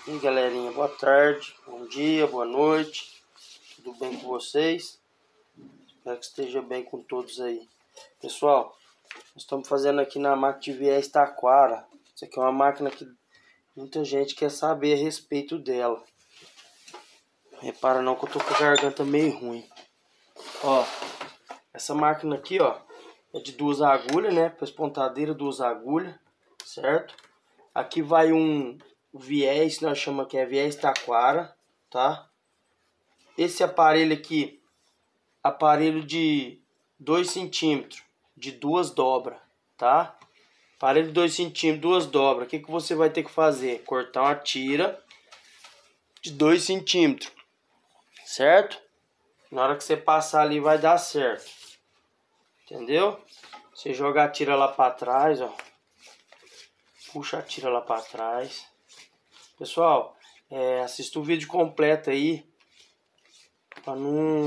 E aí, galerinha, boa tarde, bom dia, boa noite, tudo bem com vocês? Espero que esteja bem com todos aí. Pessoal, nós estamos fazendo aqui na máquina de viés Taquara. Isso aqui é uma máquina que muita gente quer saber a respeito dela. Repara não que eu tô com a garganta meio ruim. Ó, essa máquina aqui, ó, é de 2 agulhas, né? Pespontadeira, 2 agulhas, certo? Aqui vai um viés, nós chamamos que é viés Taquara, tá? Esse aparelho aqui, aparelho de 2 centímetros, de 2 dobras, tá? Aparelho de 2 centímetros, 2 dobras. O que você vai ter que fazer? Cortar uma tira de 2 centímetros, certo? Na hora que você passar ali vai dar certo, entendeu? Você joga a tira lá para trás, ó. Puxa a tira lá para trás. Pessoal, assista o vídeo completo aí para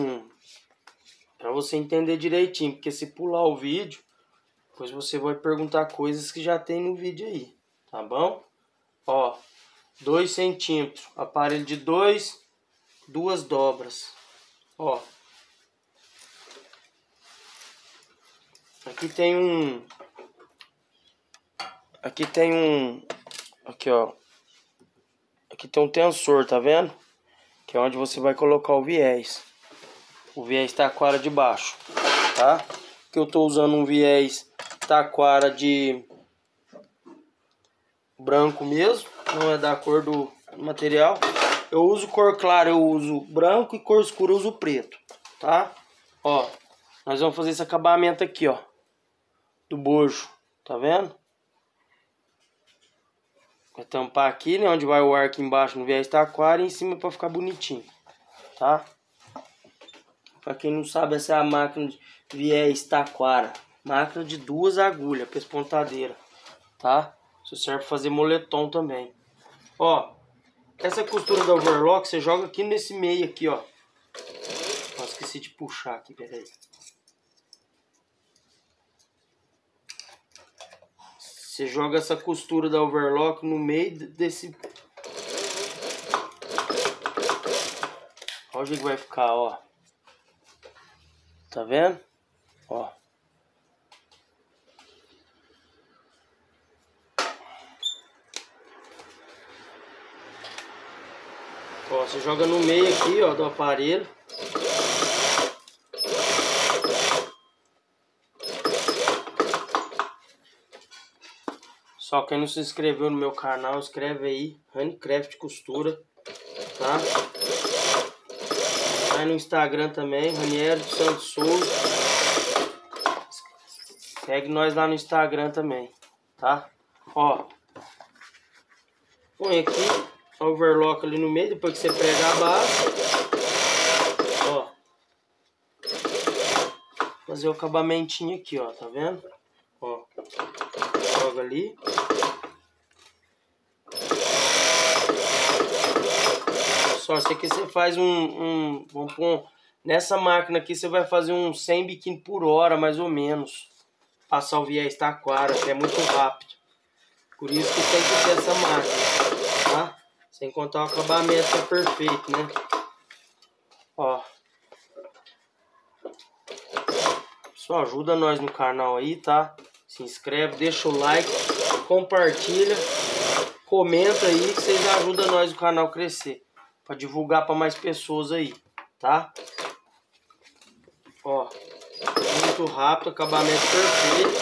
você entender direitinho, porque se pular o vídeo, depois você vai perguntar coisas que já tem no vídeo aí, tá bom? Ó, 2 centímetros, aparelho de 2 dobras. Ó, aqui tem um, aqui ó, aqui tem um tensor, tá vendo? Que é onde você vai colocar o viés. O viés Taquara de baixo, tá? Que eu tô usando um viés Taquara de branco mesmo, não é da cor do material. Eu uso cor clara, eu uso branco, e cor escura eu uso preto, tá? Ó, nós vamos fazer esse acabamento aqui, ó, do bojo, tá vendo? Vai tampar aqui, né, onde vai o ar aqui embaixo no viés Taquara, e em cima para ficar bonitinho, tá? Para quem não sabe, essa é a máquina de viés Taquara, máquina de 2 agulhas, pespontadeira, tá? Isso serve para fazer moletom também. Ó, essa costura da overlock você joga aqui nesse meio aqui, ó. Nossa, esqueci de puxar aqui, peraí. Você joga essa costura da overlock no meio desse... Olha o jeito que vai ficar, ó. Tá vendo? Ó. Ó, você joga no meio aqui, ó, do aparelho. Só quem não se inscreveu no meu canal, inscreve aí, Handcraft Costura, tá? Vai no Instagram também, Raniero dos Santos Souza. Segue nós lá no Instagram também, tá? Ó, põe aqui a overlock ali no meio, depois que você prega a base. Ó, fazer o acabamentinho aqui, ó, tá vendo? Ó, joga ali. Só isso aqui você faz vamos pôr, nessa máquina aqui você vai fazer uns 100 biquíni por hora, mais ou menos. Passar o viés Taquara, que é muito rápido. Por isso que tem que ter essa máquina, tá? Sem contar o acabamento que é perfeito, né? Ó. Pessoal, ajuda nós no canal aí, tá? Se inscreve, deixa o like, compartilha, comenta aí que vocês ajudam nós no canal a crescer. Pra divulgar para mais pessoas aí, tá? Ó, muito rápido, acabamento perfeito.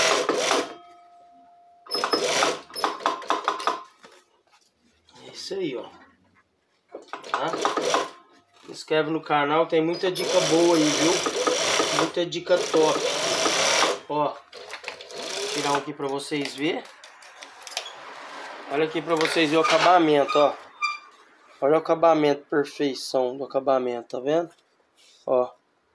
É isso aí, ó. Tá? Se inscreve no canal, tem muita dica boa aí, viu? Muita dica top. Ó, vou tirar um aqui para vocês verem. Olha aqui para vocês verem o acabamento, ó. Olha o acabamento, perfeição do acabamento, tá vendo? Ó.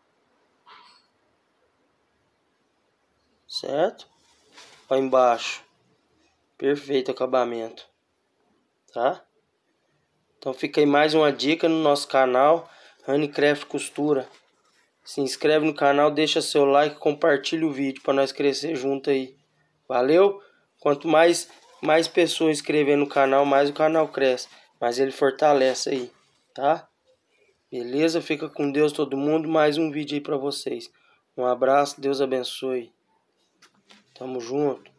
Certo? Ó embaixo. Perfeito acabamento. Tá? Então fica aí mais uma dica no nosso canal, Handcraft Costura. Se inscreve no canal, deixa seu like, compartilha o vídeo para nós crescer junto aí. Valeu? Quanto mais pessoas inscrever no canal, mais o canal cresce. mas ele fortalece aí, tá? Beleza? Fica com Deus todo mundo. Mais um vídeo aí pra vocês. Um abraço, Deus abençoe. Tamo junto.